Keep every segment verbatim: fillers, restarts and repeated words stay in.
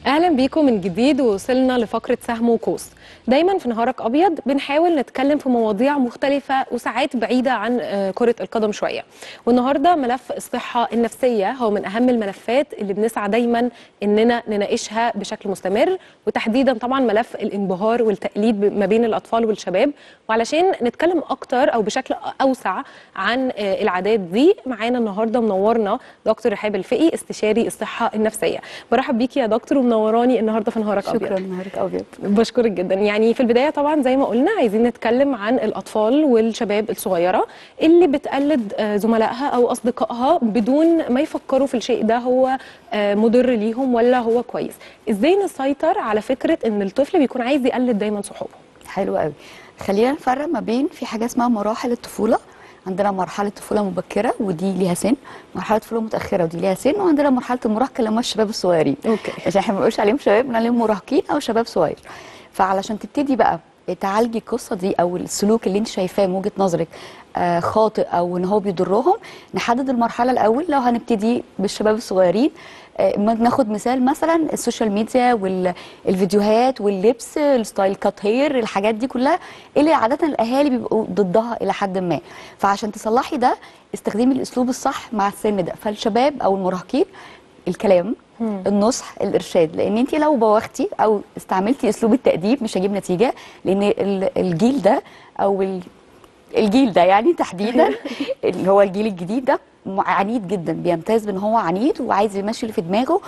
اهلا بيكم من جديد، ووصلنا لفقره سهم وقوس. دايما في نهارك ابيض بنحاول نتكلم في مواضيع مختلفه وساعات بعيده عن كره القدم شويه. والنهارده ملف الصحه النفسيه هو من اهم الملفات اللي بنسعى دايما اننا نناقشها بشكل مستمر، وتحديدا طبعا ملف الانبهار والتقليد ما بين الاطفال والشباب. وعلشان نتكلم اكتر او بشكل اوسع عن العادات دي، معانا النهارده منورنا دكتور رحاب الفقي، استشاري الصحه النفسيه. برحب بيكي يا دكتور ومنوراني النهارده في نهارك ابيض. شكرا. نهارك ابيض. بشكرك جدا. يعني في البدايه طبعا زي ما قلنا عايزين نتكلم عن الاطفال والشباب الصغيره اللي بتقلد زملائها او اصدقائها بدون ما يفكروا في الشيء ده هو مضر ليهم ولا هو كويس. ازاي نسيطر على فكره ان الطفل بيكون عايز يقلد دايما صحابه؟ حلو قوي. خلينا نفرق ما بين في حاجه اسمها مراحل الطفوله. عندنا مرحله طفوله مبكره ودي ليها سن، مرحله طفوله متاخره ودي ليها سن، وعندنا مرحله المراهقه اللي هم الشباب الصغيرين. اوكي. عشان احنا ما بنقولش عليهم شباب، بنقول عليهم مراهقين او شباب صغير. فعلشان تبتدي بقى تعالجي القصه دي او السلوك اللي انت شايفاه من وجهه نظرك آه خاطئ او ان هو بيضرهم، نحدد المرحله الاول. لو هنبتدي بالشباب الصغيرين، آه ناخد مثال مثلا السوشيال ميديا والفيديوهات واللبس، الستايل كات هير، الحاجات دي كلها اللي عاده الاهالي بيبقوا ضدها الى حد ما. فعشان تصلحي ده استخدمي الاسلوب الصح مع السن ده. فالشباب او المراهقين الكلام، مم. النصح، الارشاد، لان انت لو بوختي او استعملتي اسلوب التاديب مش هجيب نتيجه، لان الجيل ده او الجيل ده يعني تحديدا اللي هو الجيل الجديد ده عنيد جدا، بيمتاز بان هو عنيد وعايز يمشي اللي في دماغه.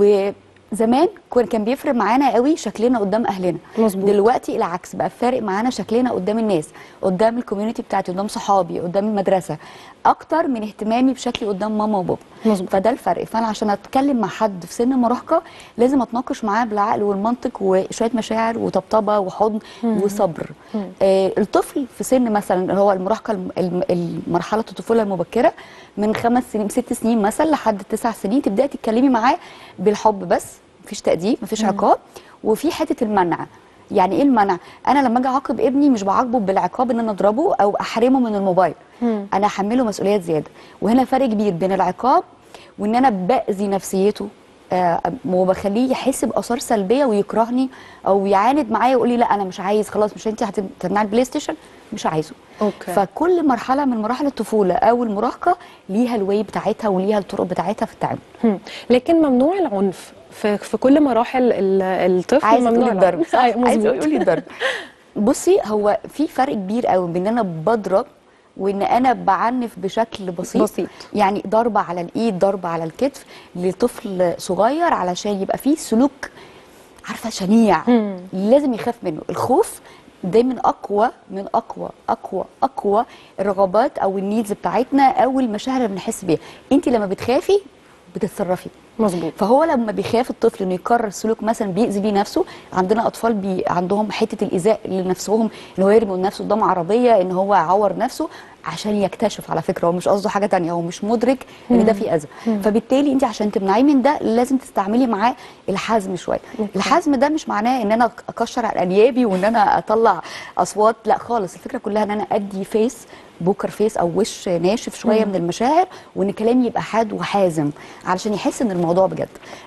وزمان كان بيفرق معانا قوي شكلنا قدام اهلنا. مظبوط. دلوقتي العكس، بقى فارق معانا شكلنا قدام الناس، قدام الكوميونتي بتاعتي، قدام صحابي، قدام المدرسه، اكتر من اهتمامي بشكلي قدام ماما وبابا. مظبوط. فده الفرق. فانا عشان اتكلم مع حد في سن المراهقه لازم اتناقش معاه بالعقل والمنطق وشويه مشاعر وطبطبه وحضن مم. وصبر. مم. آه الطفل في سن مثلا اللي هو المراهقه، مرحله الطفوله المبكره من خمس سنين ست سنين مثلا لحد تسع سنين، تبداي تتكلمي معاه بالحب بس، مفيش تأديب، مفيش عقاب. وفي حته المنع. يعني ايه المنع؟ انا لما اجي اعاقب ابني مش بعاقبه بالعقاب ان انا اضربه او احرمه من الموبايل، مم. انا احمله مسؤوليات زياده. وهنا فرق كبير بين العقاب وان انا باذي نفسيته آه وبخليه يحس باثار سلبيه ويكرهني او يعاند معايا ويقول لي لا انا مش عايز، خلاص مش انت هتمنعي البلاي ستيشن، مش عايزه. أوكي. فكل مرحله من مراحل الطفوله او المراهقه ليها الواي بتاعتها وليها الطرق بتاعتها في التعامل. مم. لكن ممنوع العنف في في كل مراحل الطفل. عايزه ممنوع الضرب، صح؟ عايزه تقولي الضرب. بصي، هو في فرق كبير قوي بين ان انا بضرب وان انا بعنف بشكل بسيط. بسيط. يعني ضربه على الايد، ضربه على الكتف لطفل صغير علشان يبقى فيه سلوك عارفه شنيع، مم. لازم يخاف منه. الخوف ده من اقوى من اقوى اقوى اقوى الرغبات او النيدز بتاعتنا او المشاعر اللي بنحس بيها. انت لما بتخافي بتتصرفي. مظبوط. فهو لما بيخاف الطفل انه يكرر سلوك مثلا بيأذي بيه نفسه، عندنا اطفال بي عندهم حته الايذاء لنفسهم، ان هو يرمي نفسه قدام عربيه، ان هو يعور نفسه عشان يكتشف. على فكره هو مش قصده حاجه ثانيه، هو مش مدرك ان ده فيه اذى. فبالتالي انت عشان تمنعيه من ده لازم تستعملي معاه الحزم شويه. الحزم ده مش معناه ان انا اكشر على انيابي وان انا اطلع اصوات، لا خالص. الفكره كلها ان انا ادي فيس، بوكر فيس او وش ناشف شويه مم. من المشاعر، وان كلامي يبقى حاد وحازم علشان يحس ان الموضوع بجد.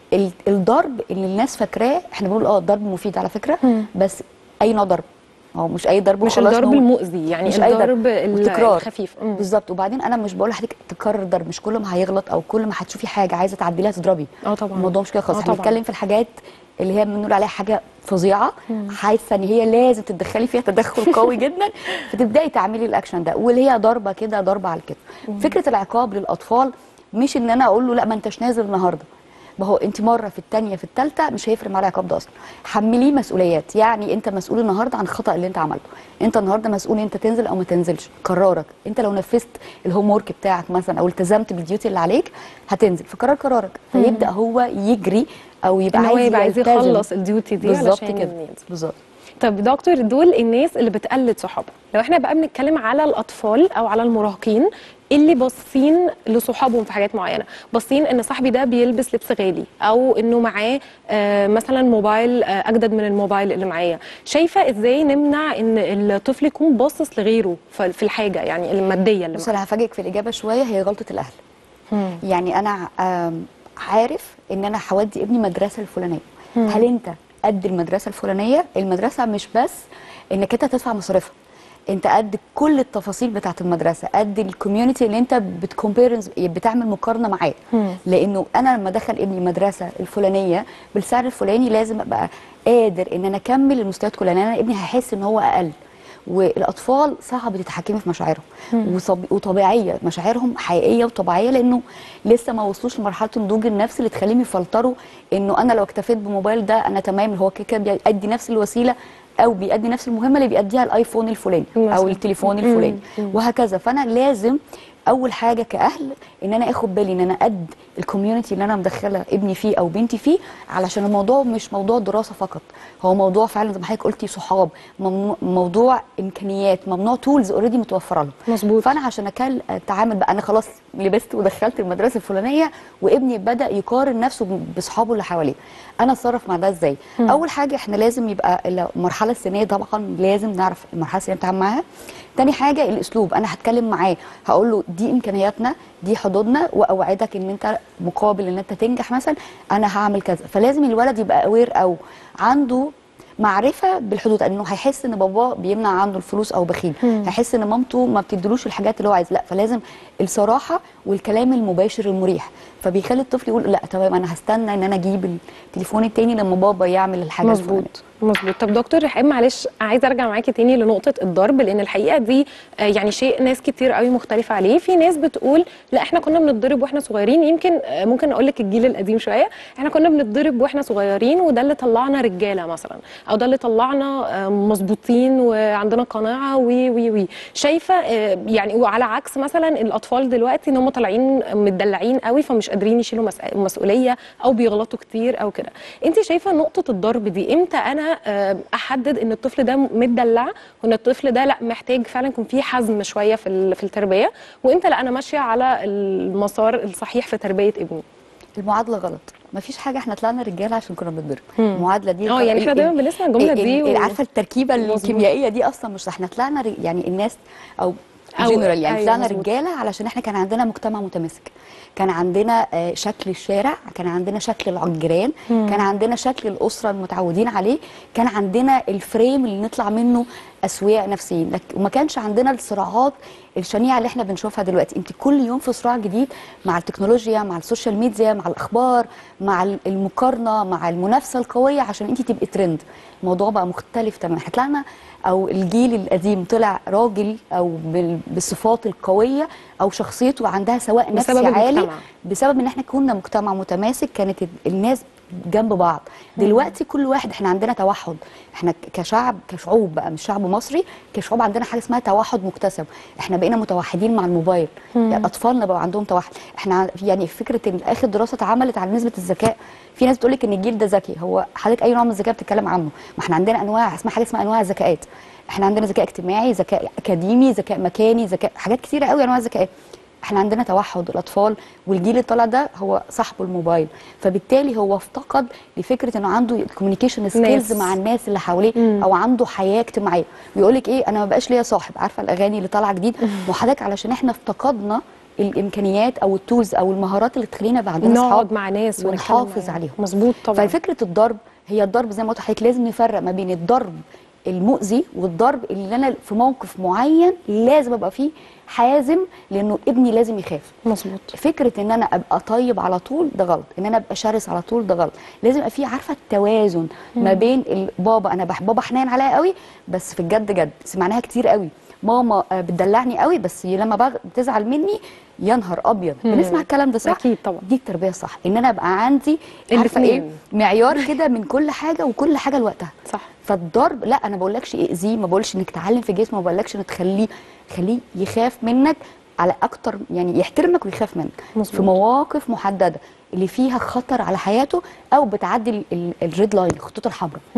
الضرب اللي الناس فاكراه، احنا بنقول اه الضرب مفيد على فكره، مم. بس اي نوع ضرب؟ هو مش اي ضرب، مش الضرب المؤذي، يعني مش الضرب الخفيف. بالظبط. وبعدين انا مش بقول لحضرتك تكرر ضرب، مش كل ما هيغلط او كل ما هتشوفي حاجه عايزه تعدليها تضربي. اه طبعا الموضوع مش كده خالص. احنا بنتكلم في الحاجات اللي هي بنقول عليها حاجه فظيعه، حاسه ان هي لازم تتدخلي فيها تدخل قوي جدا، فتبداي تعملي الاكشن ده، واللي هي ضربه كده، ضربه على الكتف. فكره العقاب للاطفال مش ان انا اقول له لا ما انتش نازل النهارده، ما هو انت مره في الثانيه في الثالثه مش هيفرق معاه العقاب ده اصلا. حمليه مسؤوليات. يعني انت مسؤول النهارده عن الخطا اللي انت عملته، انت النهارده مسؤول انت تنزل او ما تنزلش، قرارك انت. لو نفذت الهوم ورك بتاعك مثلا او التزمت بالديوتي اللي عليك هتنزل، فقرار قرارك. فيبدا هو يجري او يبقى عايز يبقى عايز يخلص الديوتي دي بالظبط كده. بالظبط. طب دكتور، دول الناس اللي بتقلد صحابها. لو احنا بقى بنتكلم على الاطفال او على المراهقين اللي باصين لصحابهم في حاجات معينه، باصين ان صاحبي ده بيلبس لبس غالي او انه معاه آه مثلا موبايل آه اجدد من الموبايل اللي معايا، شايفه ازاي نمنع ان الطفل يكون باصص لغيره في الحاجه يعني الماديه اللي معاه؟ بص انا هفاجئك في الاجابه شويه، هي غلطه الاهل. مم. يعني انا عارف ان انا هودي ابني مدرسه الفلانيه، مم. هل انت قد المدرسه الفلانيه؟ المدرسه مش بس انك انت تدفع مصاريفها، انت قد كل التفاصيل بتاعت المدرسه، قد الكوميونتي اللي انت بتكومبيرنز بتعمل مقارنه معاه. لانه انا لما ادخل ابني المدرسه الفلانيه بالسعر الفلاني لازم ابقى قادر ان انا اكمل المستويات كلها، لان انا ابني هيحس ان هو اقل. والاطفال صعب تتحكمي في مشاعرهم، وطبيعيه، مشاعرهم حقيقيه وطبيعيه، لانه لسه ما وصلوش لمرحله النضوج النفسي اللي تخليهم يفلتروا انه انا لو اكتفيت بموبايل ده انا تمام، هو كده كده بيأدي نفس الوسيله او بيأدي نفس المهمه اللي بيأديها الايفون الفلاني او التليفون الفلاني وهكذا. فانا لازم اول حاجه كاهل ان انا اخد بالي ان انا قد الكوميونتي اللي انا مدخله ابني فيه او بنتي فيه، علشان الموضوع مش موضوع دراسه فقط، هو موضوع فعلا زي ما حضرتك قلتي صحاب، موضوع امكانيات، ممنوع تولز اوريدي متوفره له. مظبوط. فانا عشان اكل اتعامل بقى، انا خلاص لبست ودخلت المدرسه الفلانيه وابني بدا يقارن نفسه باصحابه اللي حواليه، انا اتصرف مع ده ازاي؟ م. اول حاجه احنا لازم يبقى المرحله السنيه طبعا لازم نعرف المرحله السنيه بنتعامل معاها. تاني حاجه الاسلوب، انا هتكلم معاه هقول له دي امكانياتنا، دي حدودنا، واوعدك ان انت مقابل ان انت تنجح مثلا انا هعمل كذا. فلازم الولد يبقى اوير او عنده معرفه بالحدود، انه هيحس ان باباه بيمنع عنده الفلوس او بخيل، هيحس ان مامته ما بتديلوش الحاجات اللي هو عايز، لا. فلازم الصراحه والكلام المباشر المريح، فبيخلي الطفل يقول لا تمام انا هستنى ان انا اجيب التليفون التاني لما بابا يعمل الحاجه الفلانيه. مظبوط مظبوط. طب دكتور رحاب معلش عايزه ارجع معاكي تاني لنقطه الضرب، لان الحقيقه دي يعني شيء ناس كتير قوي مختلفه عليه. في ناس بتقول لا احنا كنا بنتضرب واحنا صغيرين، يمكن ممكن اقول لك الجيل القديم شويه، احنا كنا بنتضرب واحنا صغيرين وده اللي طلعنا رجاله مثلا، او ده اللي طلعنا مظبوطين وعندنا قناعه وي وي وي شايفه يعني. وعلى عكس مثلا الاطفال دلوقتي ان هم طالعين متدلعين قوي فمش قادرين يشيلوا مسؤوليه او بيغلطوا كتير او كده. انت شايفه نقطه الضرب دي امتى انا احدد ان الطفل ده متدلع وان الطفل ده لا محتاج فعلا يكون فيه حزم شويه في في التربيه، وامتى لا انا ماشيه على المسار الصحيح في تربيه ابني؟ المعادله غلط، مفيش حاجه احنا طلعنا رجاله عشان كنا بنتضرب، المعادله دي اه يعني احنا دايما بنسمع الجمله دي و... عارفه التركيبه الكيميائيه دي اصلا مش احنا طلعنا ر... يعني الناس او جنرال يعني أيوة طلعنا رجاله علشان احنا كان عندنا مجتمع متماسك، كان عندنا شكل الشارع، كان عندنا شكل الجيران، كان عندنا شكل الاسره المتعودين عليه، كان عندنا الفريم اللي نطلع منه اسوياء نفسيين، وما كانش عندنا الصراعات الشنيعه اللي احنا بنشوفها دلوقتي. انت كل يوم في صراع جديد مع التكنولوجيا، مع السوشيال ميديا، مع الاخبار، مع المقارنه، مع المنافسه القويه عشان انت تبقي ترند. الموضوع بقى مختلف تماما. احنا طلعنا او الجيل القديم طلع راجل او بالصفات القويه او شخصيته عندها سواء نفسي عالي المجتمع. بسبب ان احنا كنا مجتمع متماسك، كانت الناس جنب بعض. دلوقتي كل واحد، احنا عندنا توحد، احنا كشعب كشعوب بقى مش شعب مصري، كشعوب عندنا حاجه اسمها توحد مكتسب، احنا بقينا متوحدين مع الموبايل، يعني اطفالنا بقى عندهم توحد. احنا يعني فكره ان اخر دراسه اتعملت على نسبه الذكاء، في ناس بتقول لك ان الجيل ده ذكي، هو حضرتك اي نوع من الذكاء بتتكلم عنه؟ ما احنا عندنا انواع اسمها حاجه اسمها انواع الذكاءات، احنا عندنا ذكاء اجتماعي، ذكاء اكاديمي، ذكاء مكاني، ذكاء حاجات كتيره قوي انواع الذكاءات. احنا عندنا توحد الاطفال، والجيل اللي طالع ده هو صاحبه الموبايل، فبالتالي هو افتقد لفكره انه عنده كوميونيكيشن سكيلز مع الناس اللي حواليه، او عنده حياه اجتماعيه. ويقول لك ايه، انا ما بقاش ليا صاحب، عارفه الاغاني اللي طالعه جديد، وحضرتك علشان احنا افتقدنا الامكانيات او التولز او المهارات اللي تخلينا بقى عندنا نقعد مع ناس ونحافظ عليهم. مظبوط طبعا. ففكره الضرب هي الضرب زي ما قلت لحضرتك، لازم نفرق ما بين الضرب المؤذي والضرب اللي انا في موقف معين لازم ابقى فيه حازم، لانه ابني لازم يخاف. مظبوط. فكره ان انا ابقى طيب على طول ده غلط، ان انا ابقى شرس على طول ده غلط. لازم يبقى في عارفه التوازن ما بين البابا، انا بحب بابا حنان عليا قوي بس في الجد جد، سمعناها كتير قوي، ماما بتدلعني قوي بس لما بتزعل مني يا نهار ابيض. بنسمع الكلام ده صح؟ اكيد طبعا. دي التربيه الصح، ان انا ابقى عندي عارفه ايه معيار كده من كل حاجه وكل حاجه لوقتها. صح. فالضرب لا، انا ما بقولكش اذيه، ما بقولش انك تعلم في جسمه، ما بقولكش انك تخليه خليه يخاف منك على اكتر، يعني يحترمك ويخاف منك. مزبوط. في مواقف محدده اللي فيها خطر على حياته او بتعدي الريد لاين، الخطوط الحمراء.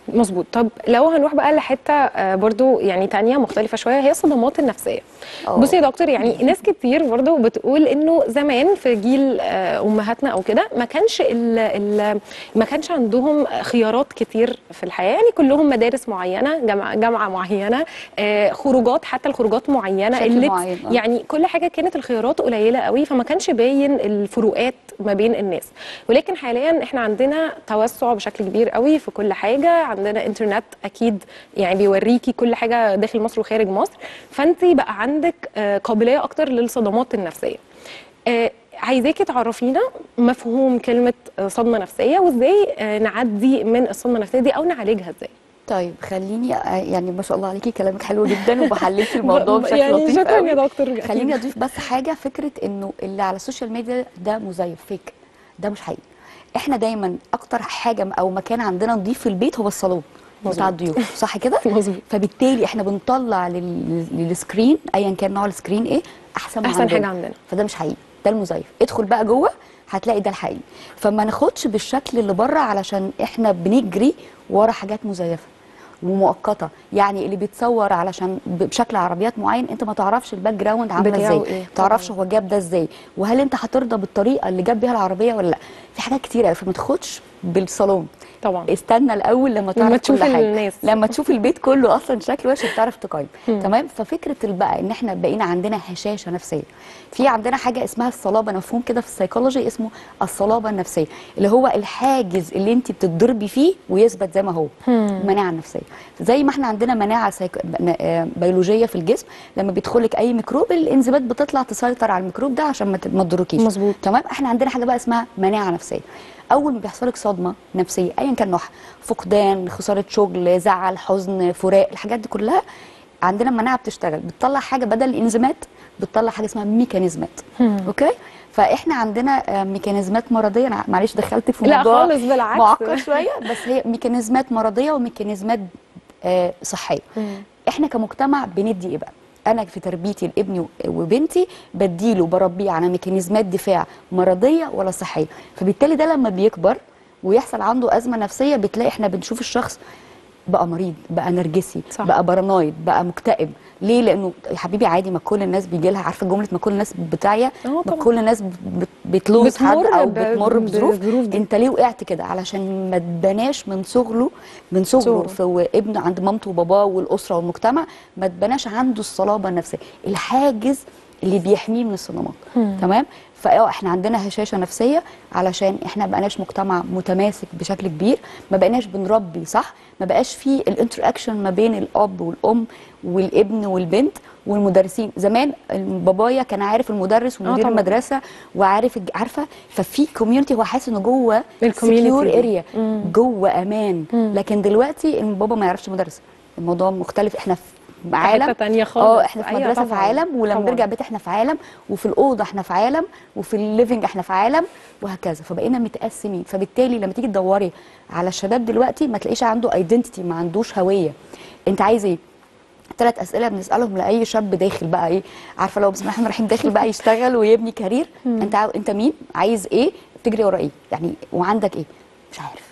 مظبوط. طب لو هنروح بقى لحته آه، برضو يعني تانية مختلفه شويه، هي الصدمات النفسيه. أوه. بصي يا دكتور، يعني ناس كتير برضو بتقول انه زمان في جيل آه، امهاتنا او كده ما كانش ال ال ما كانش عندهم خيارات كتير في الحياه، يعني كلهم مدارس معينه، جامعه جامعه معينه، آه، خروجات، حتى الخروجات معينه، شكل اللبس، معين آه. يعني كل حاجه كانت الخيارات قليله قوي، فما كانش باين الفروقات ما بين الناس. ولكن حاليا احنا عندنا توسع بشكل كبير قوي في كل حاجه، عندنا انترنت اكيد يعني بيوريكي كل حاجه داخل مصر وخارج مصر، فانت بقى عندك آه، قابليه اكتر للصدمات النفسيه. آه، عايزاكي تعرفينا مفهوم كلمه آه، صدمه نفسيه، وازاي آه، نعدي من الصدمه النفسيه دي او نعالجها ازاي. طيب خليني آه، يعني ما شاء الله عليكي كلامك حلو جدا وبحللتي الموضوع ب- بشكل يعني لطيف شكرا قوي. يا دكتور. أكيد. خليني اضيف بس حاجه، فكره انه اللي على السوشيال ميديا ده مزيف فيك، ده مش حقيقي. احنا دايما اكتر حاجه او مكان عندنا نضيف في البيت هو الصالون بتاع مظبوط. الضيوف، صح كده؟ مظبوط. فبالتالي احنا بنطلع لل- للسكرين ايا كان نوع السكرين ايه احسن ما احسن عندنا. حاجه عندنا. فده مش حقيقي، ده المزيف. ادخل بقى جوه هتلاقي ده الحقيقي. فما ناخدش بالشكل اللي بره علشان احنا بنجري ورا حاجات مزيفه ومؤقته. يعني اللي بيتصور علشان بشكل عربيات معين، انت ما تعرفش الباك جراوند عامله بتاعه ازاي، إيه؟ ما تعرفش طبعاً. هو جاب ده ازاي، وهل انت هترضى بالطريقه اللي جاب بيها العربيه ولا لا. في حاجات كتيره قوي، فما تاخدش بالصالون. طبعا. استنى الاول لما تعرف لما كل تشوف حاجه، الناس. لما تشوف البيت كله اصلا شكله وحش بتعرف تقيم. مم. تمام. ففكره بقى ان احنا بقينا عندنا هشاشه نفسيه. في عندنا حاجه اسمها الصلابه، مفهوم كده في السيكولوجي اسمه الصلابه النفسيه، اللي هو الحاجز اللي انت بتتضربي فيه ويثبت زي ما هو. المناعه النفسيه، زي ما احنا عندنا مناعه سيك... آه، بيولوجيه في الجسم، لما بيدخلك اي ميكروب الانزيمات بتطلع تسيطر على الميكروب ده عشان ما ت- ما تضركيش. مظبوط. تمام. احنا عندنا حاجه بقى اسمها مناعه نفسيه. اول ما بيحصلك صدمه نفسيه ايا كان نوعها، فقدان، خساره شغل، زعل، حزن، فراق، الحاجات دي كلها عندنا المناعه بتشتغل، بتطلع حاجه بدل الانزيمات، بتطلع حاجه اسمها ميكانيزمات. اوكي. فاحنا عندنا آه، ميكانيزمات مرضيه. أنا معلش دخلت في لا موضوع خالص، بالعكس. معقد شويه، بس هي ميكانيزمات مرضيه وميكانيزمات آه، صحيه. احنا كمجتمع بندي ايه بقى؟ انا في تربيتي لابني وبنتي بديله بربيه على ميكانيزمات دفاع مرضيه ولا صحيه. فبالتالي ده لما بيكبر ويحصل عنده ازمه نفسيه، بتلاقي احنا بنشوف الشخص بقى مريض، بقى نرجسي، صح. بقى بارانويد، بقى مكتئب. ليه؟ لانه يا حبيبي عادي، ما كل الناس بيجي لها، عارفه جمله ما كل الناس بتاعيه، اه ما طبعا. كل الناس بت- بتلوز حد بتمر او ب- بتمر بظروف. بالظروف دي. انت ليه وقعت كده؟ علشان ما تبناش من صغره، من صغره صغره. في ابنه عند مامته وباباه والاسره والمجتمع، ما تبناش عنده الصلابه النفسيه، الحاجز اللي بيحميه من الصدمات. تمام. فاه احنا عندنا هشاشه نفسيه علشان احنا ما بقناش مجتمع متماسك بشكل كبير، ما بقناش بنربي صح، ما بقاش في الانتراكشن ما بين الاب والام والابن والبنت والمدرسين. زمان بابايا كان عارف المدرس ومدير طبعاً. المدرسه وعارف الج- عارفه، ففي كوميونتي، هو حاسس انه جوه الكوميونتي سكيور دي. اريا، جوه امان. لكن دلوقتي البابا ما يعرفش مدرس، الموضوع مختلف. احنا في عالم حتة تانية خالص. اه احنا في أيوة مدرسه في طبعاً. عالم، ولما طبعاً. نرجع بيت احنا في عالم، وفي الاوضه احنا في عالم، وفي الليفنج احنا في عالم، وهكذا. فبقينا متقسمين. فبالتالي لما تيجي تدوري على الشباب دلوقتي ما تلاقيش عنده ايدنتيتي، ما عندوش هويه. انت عايز ايه؟ ثلاث اسئله بنسالهم لاي شاب داخل بقى ايه، عارفه، لو بسم الله الرحمن الرحيم داخل بقى يشتغل ويبني كارير. انت عاو... انت مين؟ عايز ايه؟ بتجري ورا ايه؟ يعني وعندك ايه؟ مش عارف.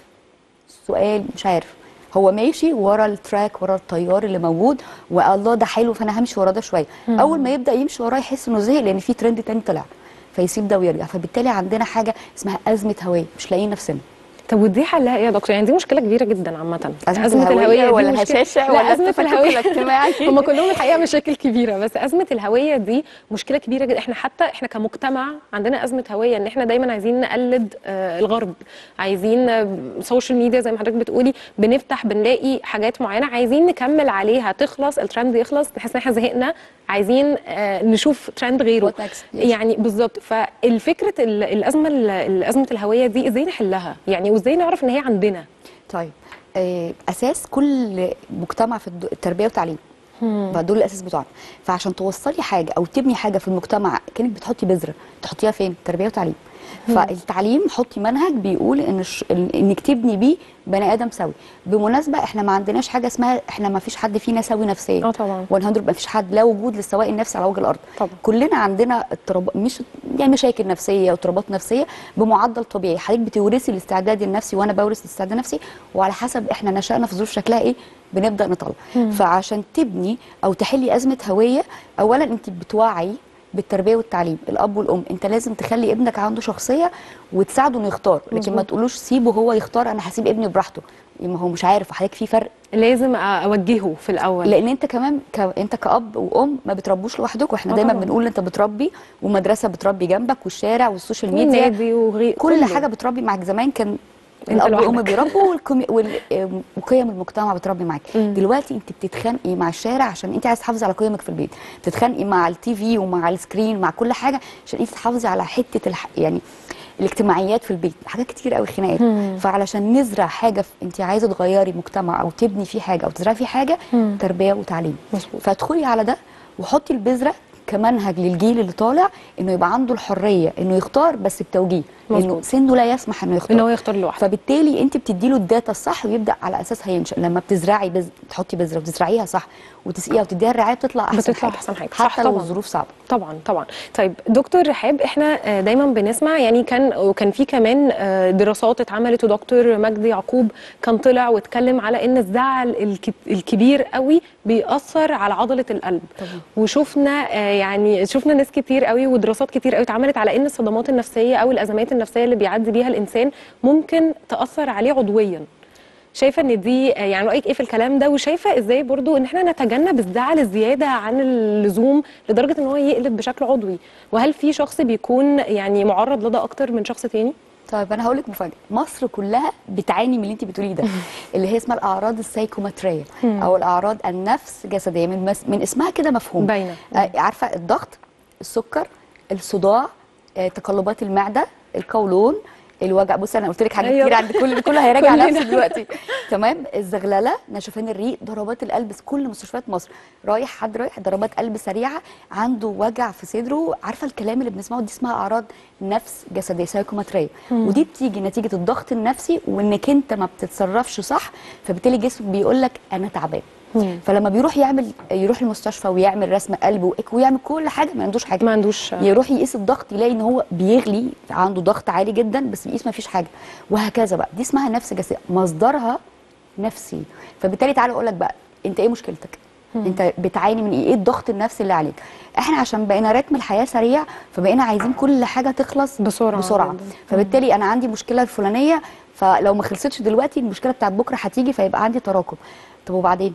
السؤال مش عارف. هو ماشي ورا التراك، ورا التيار اللي موجود، والله ده حلو فانا همشي ورا ده شويه. اول ما يبدا يمشي وراه يحس انه زهق لان في ترند تاني طلع، فيسيب ده ويرجع. فبالتالي عندنا حاجه اسمها ازمه هويه، مش لاقيين نفسنا. طب ودي حلها ايه يا دكتور؟ يعني دي مشكله كبيره جدا عامه. أزمة الهوية دي ولا مشكلة- هشاشة لا، ولا ازمه التفكك الهويه الاجتماعي؟ هم كلهم الحقيقه مشاكل كبيره، بس ازمه الهويه دي مشكله كبيره جدا. احنا حتى احنا كمجتمع عندنا ازمه هويه، ان احنا دايما عايزين نقلد آه الغرب، عايزين آه سوشيال ميديا زي ما حضرتك بتقولي، بنفتح بنلاقي حاجات معينه عايزين نكمل عليها، تخلص الترند يخلص نحس ان احنا زهقنا، عايزين آه نشوف ترند غيره. What next؟ Yes. يعني بالظبط. فالفكره ال- الازمه ال- ازمه الهويه دي ازاي نحلها يعني، وازاي نعرف ان هي عندنا؟ طيب آه، اساس كل مجتمع في الد- التربيه والتعليم، فدول الاساس بتوعنا. فعشان توصلي حاجه او تبني حاجه في المجتمع، كانك بتحطي بذره، تحطيها فين؟ تربيه وتعليم. فالتعليم حطي منهج بيقول ان الش... انك تبني بيه بني ادم سوي. بالمناسبه احنا ما عندناش حاجه اسمها احنا ما فيش حد فينا سوي نفسيا. اه طبعا مية ما فيش حد لا وجود للسواء النفسي على وجه الارض. طبعا. كلنا عندنا اضطراب، مش يعني مشاكل نفسيه واضطرابات نفسيه بمعدل طبيعي. حضرتك بتورثي الاستعداد النفسي وانا بورث الاستعداد النفسي، وعلى حسب احنا نشأنا في ظروف شكلها ايه بنبدا نطلع. فعشان تبني او تحلي ازمه هويه، اولا انت بتوعي بالتربيه والتعليم، الاب والام. انت لازم تخلي ابنك عنده شخصيه وتساعده انه يختار، لكن مظبوط. ما تقولوش سيبه هو يختار، انا هسيب ابني براحته، ما هو مش عارف. حضرتك في فرق، لازم اوجهه في الاول، لان انت كمان ك... انت كاب وام ما بتربوش لوحدك. واحنا آه دايما طبعا. بنقول انت بتربي، ومدرسه بتربي جنبك، والشارع والسوشيال ميديا والنادي وغير كل كله. حاجه بتربي معاك. زمان كان انت الاب والام لوحدك. بيربوا والكم... وال... وقيم المجتمع بتربي معاك. مم. دلوقتي انت بتتخانقي مع الشارع عشان انت عايز تحافظي على قيمك في البيت، بتتخانقي مع التي في ومع السكرين مع كل حاجه عشان انت تحافظي على حته الح... يعني الاجتماعيات في البيت، حاجات كتير قوي خناقات. فعلشان نزرع حاجه في... انت عايزه تغيري مجتمع او تبني فيه حاجه او تزرعي فيه حاجه، مم. تربيه وتعليم. مظبوط. فادخلي على ده وحطي البذره كمنهج للجيل اللي طالع، انه يبقى عنده الحريه انه يختار بس بتوجيه، لانه سنه لا يسمح انه يختار ان هو يختار لوحده. فبالتالي انت بتدي له الداتا الصح ويبدا على اساسها ينشا. لما بتزرعي بز... تحطي بذره وتزرعيها صح وتسقيها وتديها الرعايه، بتطلع احسن بتطلع حاجه، احسن حاجه حتى لو طبعا. الظروف صعبه. طبعا طبعا. طيب دكتور رحاب، احنا دايما بنسمع يعني كان وكان في كمان دراسات اتعملت، ودكتور مجدي يعقوب كان طلع واتكلم على ان الزعل الكبير قوي بيأثر على عضله القلب. طبعا. وشفنا يعني شفنا ناس كتير قوي ودراسات كتير قوي اتعملت على ان الصدمات النفسيه او الازمات النفسيه اللي بيعدي بيها الانسان ممكن تأثر عليه عضويا. شايفه ان دي يعني رايك ايه في الكلام ده؟ وشايفه ازاي برضو ان احنا نتجنب الزعل الزياده عن اللزوم لدرجه ان هو يقلب بشكل عضوي؟ وهل في شخص بيكون يعني معرض لده اكتر من شخص تاني؟ طيب انا هقول لك مفاجاه، مصر كلها بتعاني من اللي انت بتقوليه ده اللي هي اسمها الاعراض السايكوماتريه او الاعراض النفس جسديه، من, مس... من اسمها كده مفهوم باينه. آه عارفه، الضغط، السكر، الصداع، آه تقلبات المعده، القولون، الوجع. بص انا قلت لك حاجات أيوة. كتير عند كل كله هيراجع كلنا. نفسه دلوقتي. تمام. الزغلله، نشفان الريق، ضربات القلب. كل مستشفيات مصر رايح حد رايح ضربات قلب سريعه، عنده وجع في صدره. عارفه الكلام اللي بنسمعه دي اسمها اعراض نفس جسديه سايكوماتريه، ودي بتيجي نتيجه الضغط النفسي وانك انت ما بتتصرفش صح، فبالتالي جسمك بيقول لك انا تعبان. مم. فلما بيروح يعمل يروح المستشفى ويعمل رسم قلب وايكو ويعمل كل حاجه ما عندوش حاجه، ما عندوش. يروح يقيس الضغط يلاقي ان هو بيغلي، عنده ضغط عالي جدا، بس بيقيس ما فيش حاجه، وهكذا بقى. دي اسمها نفس جسديه، مصدرها نفسي. فبالتالي تعالى اقول لك بقى انت ايه مشكلتك؟ مم. انت بتعاني من ايه؟ ايه الضغط النفسي اللي عليك؟ احنا عشان بقينا رتم الحياه سريع، فبقينا عايزين كل حاجه تخلص بسرعه بسرعه. فبالتالي انا عندي مشكله الفلانيه، فلو ما خلصتش دلوقتي المشكله بتاعت بكره هتيجي، فيبقى عندي تراكم. طب وبعدين؟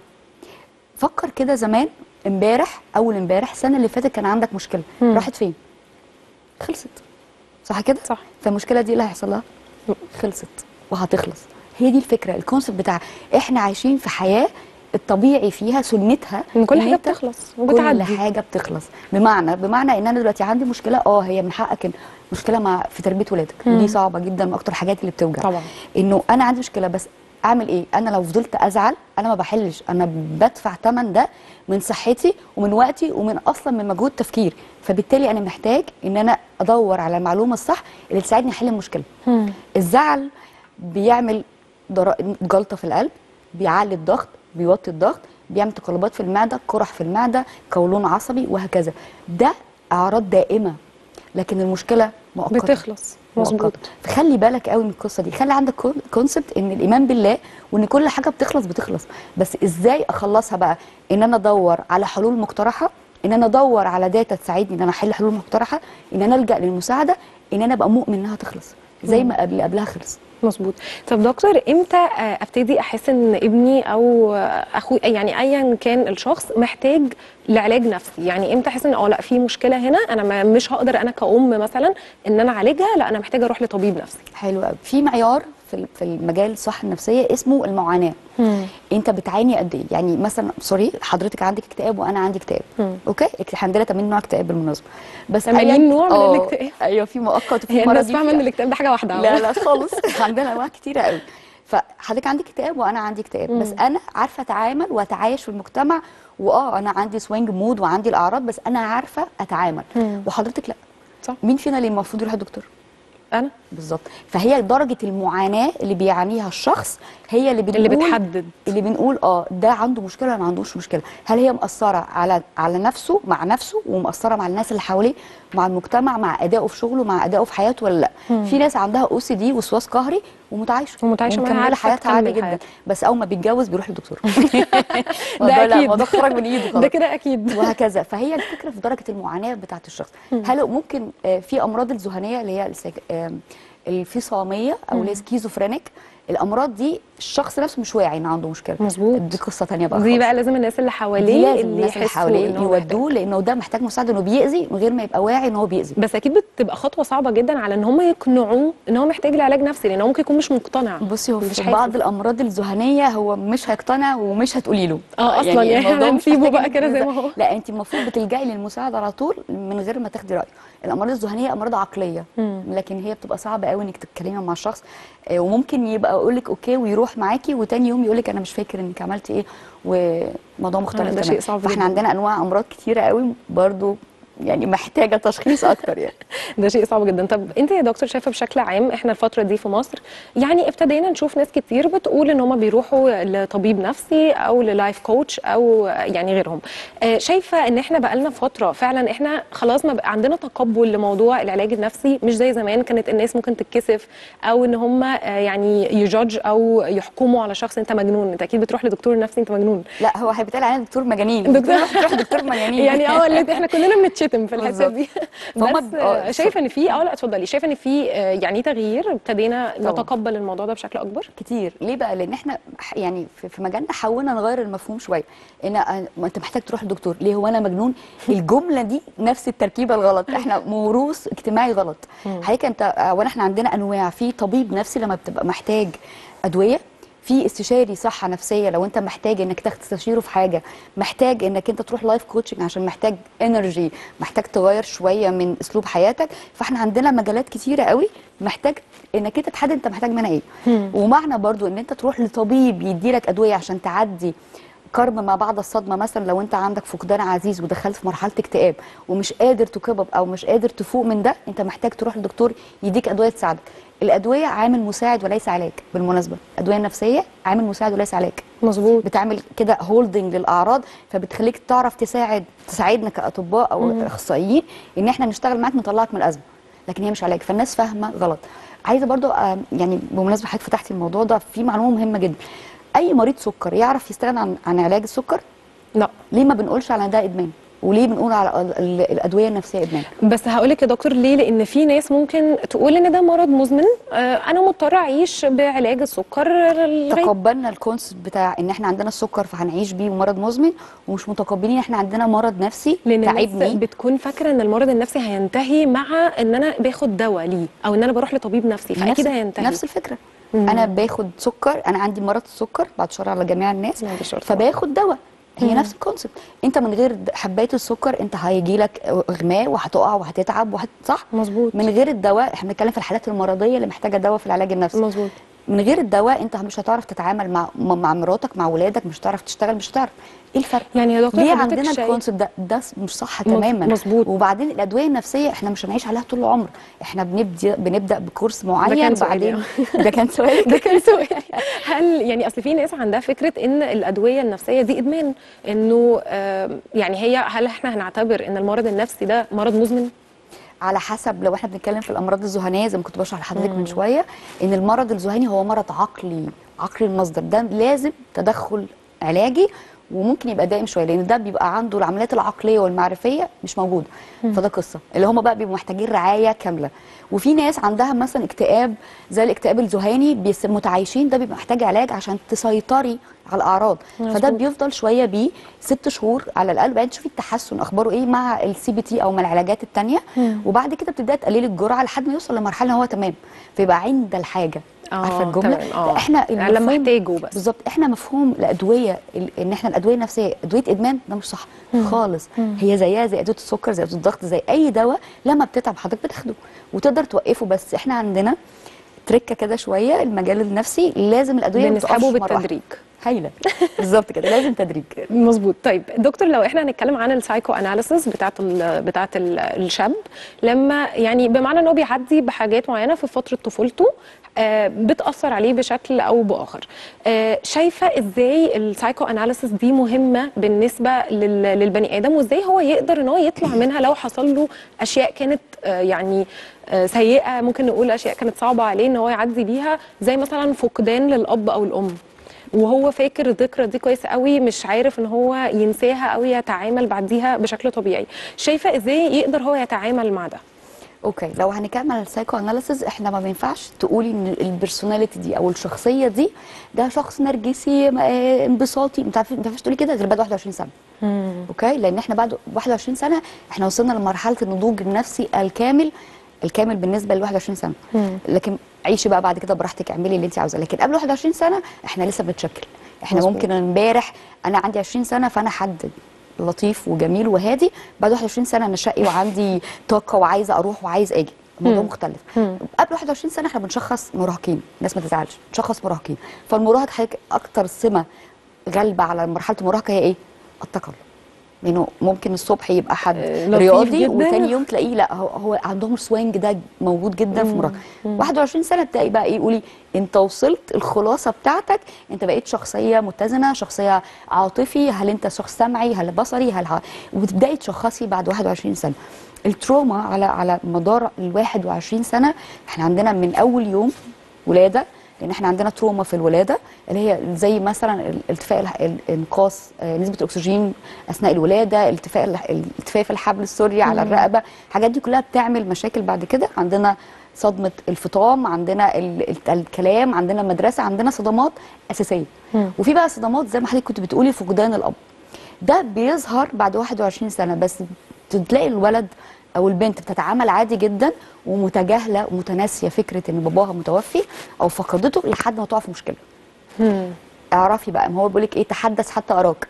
فكر كده، زمان امبارح اول امبارح السنه اللي فاتت كان عندك مشكله، مم. راحت فين؟ خلصت. صح كده؟ صح. فالمشكله دي اللي هيحصل لها خلصت وهتخلص. هي دي الفكره، الكونسيبت بتاع احنا عايشين في حياه الطبيعي فيها سنتها ان كل حاجه بتخلص وبتعدي. كل حاجه بتخلص. بمعنى بمعنى ان انا دلوقتي عندي مشكله، اه هي من حقك مشكله مع في تربيه ولادك، ودي صعبه جدا، من اكتر الحاجات اللي بتوجع طبعا. انه انا عندي مشكله، بس اعمل ايه؟ انا لو فضلت ازعل انا ما بحلش، انا بدفع ثمن ده من صحتي ومن وقتي ومن اصلا من مجهود تفكير. فبالتالي انا محتاج ان انا ادور على المعلومه الصح اللي تساعدني احل المشكله. مم. الزعل بيعمل در... جلطه في القلب، بيعلي الضغط، بيوطي الضغط، بيعمل تقلبات في المعده، قرح في المعده، قولون عصبي، وهكذا. ده اعراض دائمه، لكن المشكله مؤقته بتخلص. مظبوط. فخلي بالك قوي من القصه دي، خلي عندك كونسبت ان الايمان بالله وان كل حاجه بتخلص بتخلص. بس ازاي اخلصها بقى؟ ان انا ادور على حلول مقترحه، ان انا ادور على داتا تساعدني ان انا احل حلول مقترحه، ان انا الجا للمساعده، ان انا ابقى مؤمن انها تخلص زي ما قبل قبلها خلص. مظبوط. طب دكتور، امتى ابتدي احس ان ابني او اخوي يعني ايا كان الشخص محتاج لعلاج نفسي؟ يعني امتى احس ان اه لا في مشكله هنا، انا ما مش هقدر انا كأم مثلا ان انا اعالجها، لا انا محتاجه اروح لطبيب نفسي؟ حلو قوي. في معيار في في المجال الصحه النفسيه اسمه المعاناه. مم. انت بتعاني قد ايه؟ يعني مثلا سوري، حضرتك عندك اكتئاب وانا عندي اكتئاب، مم. اوكي، عندنا ثمانين نوع اكتئاب بالمناسبه، بس ثمانين نوع من الاكتئاب؟ ايوه، في مؤقت وفي مرضي. الناس فاهمه ان الاكتئاب ده حاجه واحده. لا لا خالص عندنا انواع كتيره قوي. فحضرتك عندك اكتئاب وانا عندي اكتئاب، بس انا عارفه اتعامل واتعايش في المجتمع، واه انا عندي سوينج مود وعندي الاعراض، بس انا عارفه اتعامل. مم. وحضرتك لا. صح. مين فينا اللي المفروض يروح الدكتور؟ انا بالظبط. فهي درجه المعاناه اللي بيعانيها الشخص هي اللي بنقول اللي بتحدد اللي بنقول اه ده عنده مشكله ولا ما عندوش مشكله. هل هي مأثره على على نفسه مع نفسه ومأثره مع الناس اللي حواليه، مع المجتمع، مع ادائه في شغله، مع ادائه في حياته ولا لا. مم. في ناس عندها او سي دي وسواس قهري ومتعايشه ومتعايشه معاها، ومكمله عارفة حياتها عادي تكمل جدا حياتها. بس اول ما بيتجوز بيروح للدكتور. ده لا اكيد، الموضوع خرج من ايده خلاص ده كده اكيد. وهكذا. فهي الفكره في درجه المعاناه بتاعه الشخص. هل ممكن آه، في امراض الذهنيه اللي هي السيك- آه، الفصاميه او اللي هي سكيزوفرينيك، الامراض دي الشخص نفسه مش واعي ان عنده مشكله. مظبوط. دي قصه ثانيه بقى دي خالص. بقى لازم الناس اللي دي حواليه لازم اللي الناس اللي يحسوا حواليه ان هو محتاج. يودوه، لانه ده محتاج مساعده، انه بيأذي من غير ما يبقى واعي ان هو بيأذي. بس اكيد بتبقى خطوه صعبه جدا على ان هم يقنعوه ان هو محتاج لعلاج نفسي، لان هو ممكن يكون مش مقتنع. بصي هو مش في حاسس. بعض الامراض الذهنيه هو مش هيقتنع ومش هتقولي له اه اصلا يعني الموضوع احنا مش هنسيبه محتاج بقى إنك كده زي تنزل- ما هو. لا انت المفروض بتلجئي للمساعده على طول من غير ما تاخدي رايه. الامراض الذهنيه امراض عقليه، مم. لكن هي بتبقى صعبه قوي انك تتكلمي مع الشخص، آه، وممكن يبقى يقول لك اوكي ويروح معاكي وتاني يوم يقول لك انا مش فاكر انك عملتي ايه وموضوع مختلف ده تماما. شيء صعب فاحنا جدا. عندنا انواع امراض كتيره قوي برضو يعني محتاجه تشخيص اكتر يعني. ده شيء صعب جدا. طب انت يا دكتور شايفه بشكل عام احنا الفتره دي في مصر يعني ابتدينا نشوف ناس كتير بتقول ان هم بيروحوا لطبيب نفسي او للايف كوتش او يعني غيرهم. آه، شايفه ان احنا بقالنا فتره فعلا احنا خلاص ما بقى عندنا تقبل لموضوع العلاج النفسي، مش زي زمان كانت الناس ممكن تتكسف او ان هم آه، يعني يجادج او يحكموا على شخص انت مجنون، انت اكيد بتروح لدكتور نفسي انت مجنون. لا هو بيتقال علينا دكتور مجانين، دكتور دكتور دكتور مجانين يعني اه اللي احنا كلنا بنتشتم في الحته بالظبط. دي. فهم بس ب- آه، آه، شايفه ان في اه لا اتفضلي، شايفه ان في آه، يعني تغيير ابتدينا طبعاً. نتقبل الموضوع ده بشكل اكبر. كتير. ليه بقى؟ لان احنا ح- يعني في في مجالنا حاولنا نغير المفهوم شويه، ان أنا- ما انت محتاج تروح للدكتور ليه هو انا مجنون. الجمله دي نفس التركيبه الغلط، احنا موروث اجتماعي غلط. حقيقه انت اولا احنا عندنا انواع، في طبيب نفسي لما بتبقى محتاج ادويه، في استشاري صحه نفسيه لو انت محتاج انك تاخد تستشيره في حاجه، محتاج انك انت تروح لايف كوتشنج عشان محتاج انرجي، محتاج تغير شويه من اسلوب حياتك. فاحنا عندنا مجالات كتيره قوي محتاج انك انت تحدد انت محتاج منها ايه. ومعنى برضو ان انت تروح لطبيب يديلك ادويه عشان تعدي كرب ما بعد الصدمه، مثلا لو انت عندك فقدان عزيز ودخلت في مرحله اكتئاب ومش قادر تكبب او مش قادر تفوق من ده، انت محتاج تروح لدكتور يديك ادويه تساعدك. الادويه عامل مساعد وليس علاج، بالمناسبه الادويه النفسيه عامل مساعد وليس علاج. مظبوط. بتعمل كده هولدنج للاعراض، فبتخليك تعرف تساعد تساعدنا كاطباء او اخصائيين ان احنا نشتغل معاك نطلعك من الازمه، لكن هي مش علاج. فالناس فاهمه غلط. عايزه برضو آه، يعني بمناسبه حضرتك فتحتي الموضوع ده، في معلومه مهمه جدا. اي مريض سكر يعرف يستغنى عن عن علاج السكر؟ لا. ليه ما بنقولش على ده ادمان؟ وليه بنقول على ال- ال- الادويه النفسيه ادمان؟ بس هقول لك يا دكتور ليه، لان في ناس ممكن تقول ان ده مرض مزمن، آه، انا مضطره اعيش بعلاج السكر لغايه. تقبلنا الكونسبت بتاع ان احنا عندنا السكر فهنعيش بيه ومرض مزمن، ومش متقبلين احنا عندنا مرض نفسي لان الناس تعبني. بتكون فاكره ان المرض النفسي هينتهي مع ان انا باخد دواء ليه او ان انا بروح لطبيب نفسي، فاكيد نفس هينتهي. نفس الفكره. انا باخد سكر، انا عندي مرض السكر بعد شر على جميع الناس، بعد الشر طبعاً. فباخد دواء. هي نفس الكونسبت. انت من غير د- حبايه السكر انت هيجي لك اغماء وهتقع وهتتعب وهت... صح. مظبوط. من غير الدواء، احنا بنتكلم في الحالات المرضيه اللي محتاجه دواء في العلاج النفسي. مظبوط. من غير الدواء انت مش هتعرف تتعامل مع مع مراتك، مع ولادك، مش هتعرف تشتغل، مش هتعرف. ايه الفرق؟ يعني يا دكتور ليه حضرتك عندنا شايف- الكونسبت ده ده مش صح مظ- تماما. مظبوط. وبعدين الادويه النفسيه احنا مش هنعيش عليها طول العمر، احنا بنبدا بنبدا بكورس ده معين كان سؤالي. بعدين ده كان سؤالك. ده كان سؤالي. هل يعني اصل في ناس عندها فكره ان الادويه النفسيه دي ادمان، انه آم، يعني هي هل احنا هنعتبر ان المرض النفسي ده مرض مزمن؟ على حسب. لو احنا بنتكلم في الامراض الذهنيه زي ما كنت بشرح لحضرتك من شويه، ان المرض الذهني هو مرض عقلي، عقلي المصدر، ده لازم تدخل علاجي وممكن يبقى دائم شويه، لان ده بيبقى عنده العمليات العقليه والمعرفيه مش موجوده. فده قصه اللي هم بقى بيبقوا محتاجين رعايه كامله. وفي ناس عندها مثلا اكتئاب زي الاكتئاب الذهاني بيس- متعايشين، ده بيبقى محتاج علاج عشان تسيطري على الاعراض. فده مظبوط. بيفضل شويه بيه ست شهور على الاقل، بعدين تشوفي التحسن اخباره ايه مع السي بي تي او مع العلاجات الثانيه، وبعد كده بتبداي تقللي الجرعه لحد ما يوصل لمرحله ان هو تمام، فيبقى عند الحاجه. آه، عارفه الجمله؟ تمام، آه. احنا يعني لما المفهوم- احتاجه بس. بالظبط. احنا مفهوم الادويه ال- ان احنا الادويه النفسيه ادويه ادمان، ده مش صح خالص. هي زيها زي ادويه السكر، زي ادويه الضغط، زي اي دواء لما بتتعب حضرتك بتاخده وتقدر توقفه. بس احنا عندنا تركه كده شويه، المجال النفسي لازم الادويه ما تقفش بنسحبه مرة واحدة. بالتدريج. هايله بالظبط كده، لازم تدريج. مظبوط. طيب دكتور، لو احنا هنتكلم عن السايكو اناليسيس بتاعت ال بتاعت ال الشاب، لما يعني بمعنى ان هو بيعدي بحاجات معينه في فتره طفولته آه بتاثر عليه بشكل او باخر، آه شايفه ازاي السايكو اناليسيس دي مهمه بالنسبه لل للبني ادم، وازاي هو يقدر ان هو يطلع منها لو حصل له اشياء كانت آه يعني آه سيئه، ممكن نقول اشياء كانت صعبه عليه ان هو يعدي بيها، زي مثلا فقدان للاب او الام، وهو فاكر الذكرى دي كويس قوي، مش عارف ان هو ينساها او يتعامل بعديها بشكل طبيعي. شايفه ازاي يقدر هو يتعامل مع ده؟ اوكي، لو هنكمل السايكو اناليسيز، احنا ما بينفعش تقولي ان البرسوناليتي دي او الشخصيه دي ده شخص نرجسي اه انبساطي، ما ينفعش تقولي كده غير بعد واحد وعشرين سنه. مم. اوكي، لان احنا بعد واحد وعشرين سنه احنا وصلنا لمرحله النضوج النفسي الكامل، الكامل بالنسبه ل واحد وعشرين سنه. مم. لكن عيشي بقى بعد كده براحتك، اعملي اللي انت عاوزاه، لكن قبل واحد وعشرين سنه احنا لسه بنتشكل. احنا مزبوط. ممكن امبارح انا عندي عشرين سنه فانا حد لطيف وجميل وهادي، بعد واحد وعشرين سنه انا شقي وعندي طاقه وعايزه اروح وعايز اجي، الموضوع مم. مختلف. مم. قبل واحد وعشرين سنه احنا بنشخص مراهقين، الناس ما تزعلش، بنشخص مراهقين. فالمراهق حضرتك اكتر سمه غالبه على مرحله المراهقه هي ايه؟ التقلب. لانه ممكن الصبح يبقى حد رياضي وثاني يوم تلاقيه لا هو, هو عندهم السوينج ده موجود جدا مم. في المراهقه. واحد وعشرين سنه تلاقي بقى ايه، يقولي انت وصلت الخلاصه بتاعتك، انت بقيت شخصيه متزنه، شخصيه عاطفي، هل انت شخص سمعي، هل بصري، هل ها... وتبداي تشخصي بعد واحد وعشرين سنه. التروما على على مدار ال واحد وعشرين سنه احنا عندنا من اول يوم ولاده، لان احنا عندنا تروما في الولاده اللي هي زي مثلا التفاء انقاص نسبه الاكسجين اثناء الولاده، التفاء التفاف الحبل السري على الرقبه، الحاجات دي كلها بتعمل مشاكل بعد كده. عندنا صدمه الفطام، عندنا الكلام، عندنا مدرسه، عندنا صدمات اساسيه. مم. وفي بقى صدمات زي ما حضرتك كنت بتقولي، فقدان الاب ده بيظهر بعد واحد وعشرين سنه، بس تلاقي الولد او البنت بتتعامل عادي جدا ومتجاهله ومتناسيه فكره ان باباها متوفي او فقدته لحد ما تقع في مشكله. مم. اعرفي بقى، ما هو بيقول لك ايه، تحدث حتى اراك.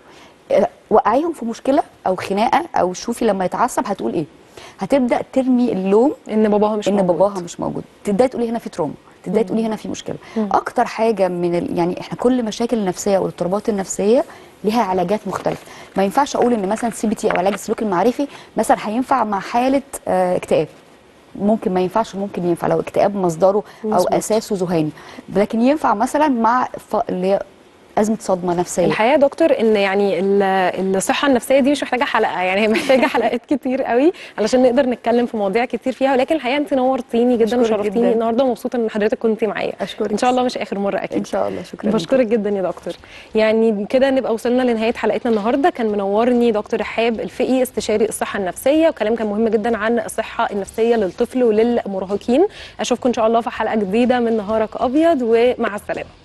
وقعيهم في مشكله او خناقه، او شوفي لما يتعصب هتقول ايه، هتبدا ترمي اللوم ان باباها مش ان موجود. باباها مش موجود، تبداي تقولي هنا في تروما، تبداي تقولي هنا في مشكله. مم. اكتر حاجه من ال... يعني احنا كل مشاكل النفسيه والاضطرابات النفسيه ليها علاجات مختلفه. ما ينفعش اقول ان مثلا سي بي تي او علاج السلوك المعرفي مثلا هينفع مع حاله اه اكتئاب، ممكن ما ينفعش، ممكن ينفع لو اكتئاب مصدره او مزبوط. اساسه ذهاني، لكن ينفع مثلا مع ف... اللي هي أزمة صدمة نفسية. الحقيقة يا دكتور إن يعني الصحة النفسية دي مش محتاجة حلقة، يعني هي محتاجة حلقات كتير قوي علشان نقدر نتكلم في مواضيع كتير فيها، ولكن الحقيقة أنت نورتيني جدا وشرفتيني النهارده، ومبسوطة إن حضرتك كنتي معايا. أشكرك إن شاء الله مش آخر مرة أكيد. إن شاء الله. شكرا. بشكرك جدا يا دكتور. يعني كده نبقى وصلنا لنهاية حلقتنا النهارده، كان منورني دكتور رحاب الفقي استشاري الصحة النفسية، وكلام كان مهم جدا عن الصحة النفسية للطفل وللمراهقين. أشوفكم إن شاء الله في حلقة جديدة من نهارك أبيض، ومع السلامة.